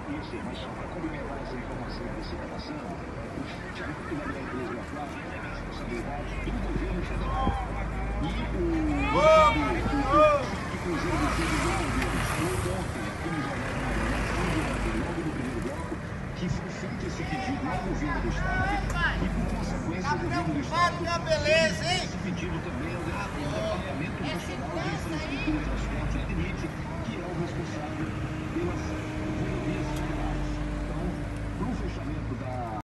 Isso, mas só para complementar essa informação que você está passando, o fechamento da empresa da Flávia é uma responsabilidade do governo federal. E o Cruzeiro do Sul falou ontem, aqui no Jornal da Manhã, logo no primeiro bloco, que foi feito esse pedido ao governo do estado e, por consequência, o governo do estado fez esse pedido também ao Departamento Nacional de Infraestrutura e Transporte, a DENIT, que é o responsável pelas rodovias federais. Então, para o fechamento da